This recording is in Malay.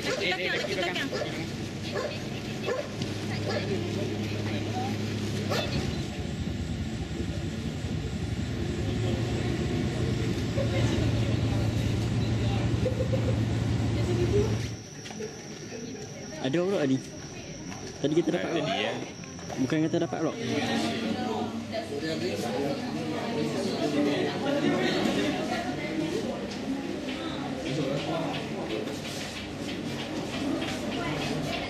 Kaki belakang. Ada pula tadi. Tadi kita dapat pula. Bukan kita dapat pula.